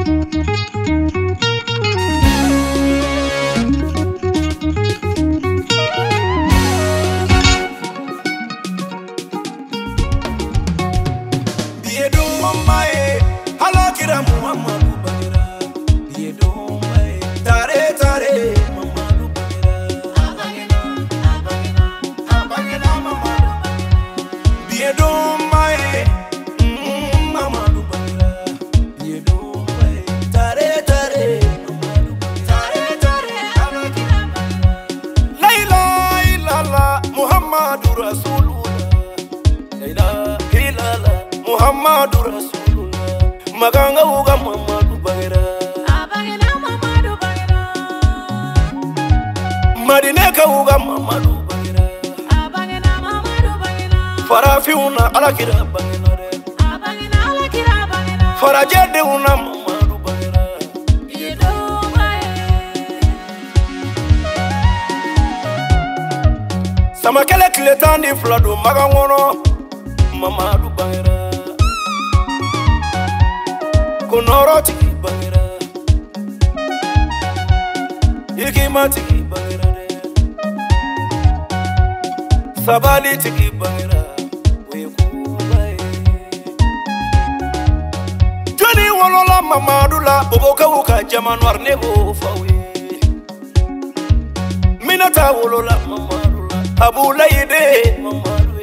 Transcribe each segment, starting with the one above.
Muhammadu Rasulullah maganga uga Muhammadu Bagera abagena Muhammadu Bagera Madine ka uga Muhammadu Bagera abagena Muhammadu Bagera Farafiuna alakira bagena abagena alakira bagena Farajede una Muhammadu Bagera yedo mai sama kele kiletandi flado magangono Muhammadu Bagera Konoro tiki Bagera Ikima tiki Bagera Sabali tiki Bagera Wekubai Joni wolola Muhammadu la Boboka uka jamanwar nego fawe Minata wolola Muhammadu la Abula yide Muhammadu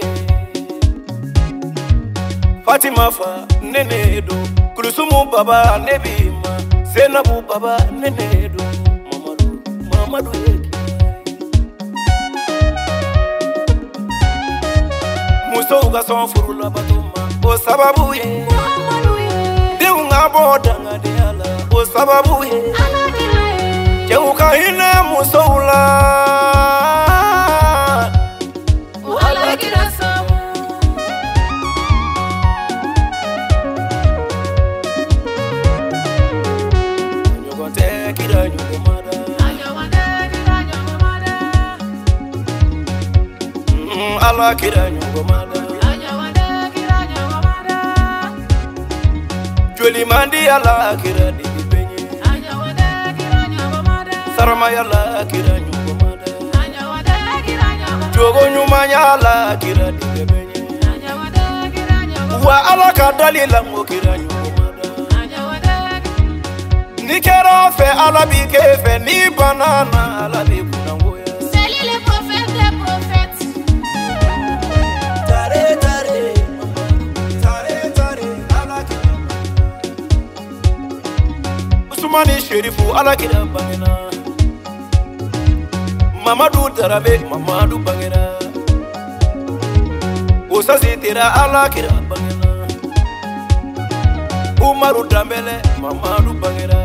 Fatima fa nenedo Kulusumu baba nebima Zenabu baba nenedo Muhammadu yeki Muso uga sonfurula batuma O sababu ye Muhammadu ye Deunga boda ngade ala O sababu ye alakira ye Jeuka hine muso ula alakira sabu Kira nyugumada anyawande kira nyugumada Allah kira nyugumada anyawande kira nyugumada Joli mandi Allah kira di benye anyawande kira nyugumada Sarama Allah kira nyugumada anyawande kira nyugumada Jogo nyumanya Allah kira di benye anyawande kira nyugumada Wa Allah kadalila mo kira nyugumada Nikera fe ala bi kefe ni banana ala bi kunangoya Salut les prophètes des prophètes Tare tare ala kira Usmani Sherifu ala kira bangena Mamadou Darabe Mamadou bangena Osazi tira ala kira bangena Umaru Dambele Mamadou bangena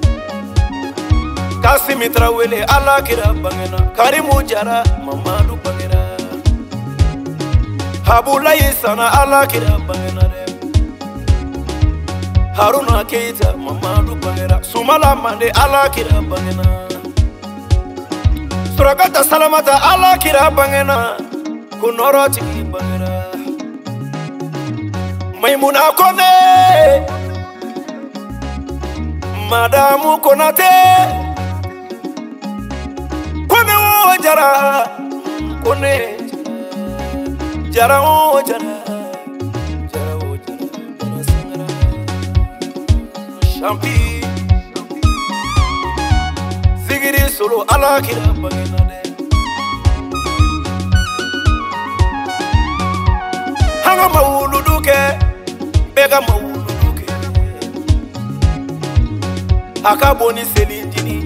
Kasimi Trawele ala kira bangena Karimu Jara Mamadou bangena Habulaye sana ala kira bangena Haruna Keita Mamadou bangena Sumala Mande ala kira bangena Surakata Salamata ala kira bangena Kunoro tiki bangena Maimuna Kone Madamu Konate Jara kone jara o jara sangara champi zigiri solo ala kira bagena de hanga mauluduke bega mauluduke akaboni selindini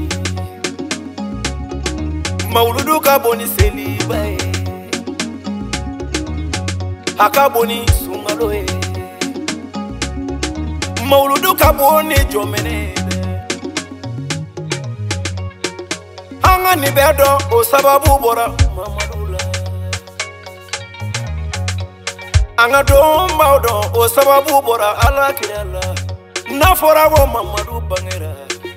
Mauludu kaboni selibae Hakaboni sungaloe Mauludu kaboni jomene Hanga ni bedo o sababu bora Mamadula Anga domba odo o sababu bora ala kirala Nafora wo Mamadu bangera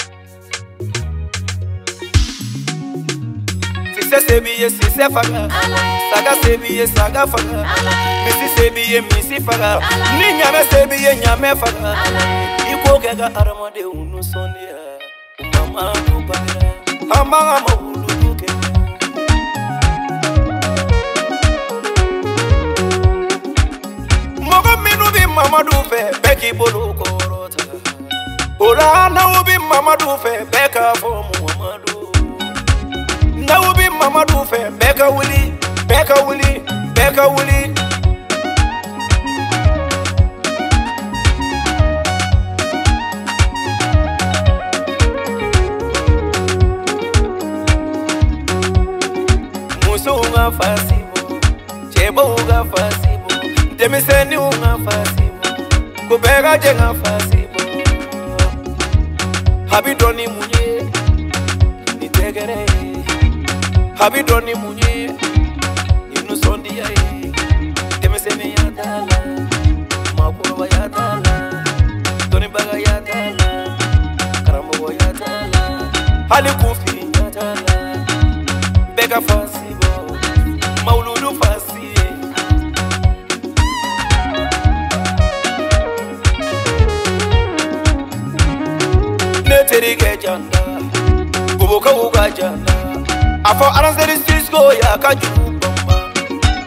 Sebiye sise faga Saga sebiye saga faga Misi sebiye misi faga Ni nyame sebiye nyame faga Iko kega aramade unu sonia mama dubara ama mawuluke mogo minu bi mama dufe beki bolu korota ola na ubi mama dufe beka fo muhammadu na ubi mama dufe beka wuli beka wuli beka wuli unga fasibo chebo unga fasibo demiseni unga fasibo kubega jenga fasibo habidoni munye nitegere habidoni munye inusondia demiseni yadala makuru yadala doni baga yadala karambo yadala hali kufi yadala bega fasibo Mauludu fasi Neteri ge janda Bubuka uga janda Afo aranzeri sisko ya kajuru bamba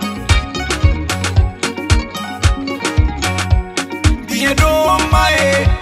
Diye do mae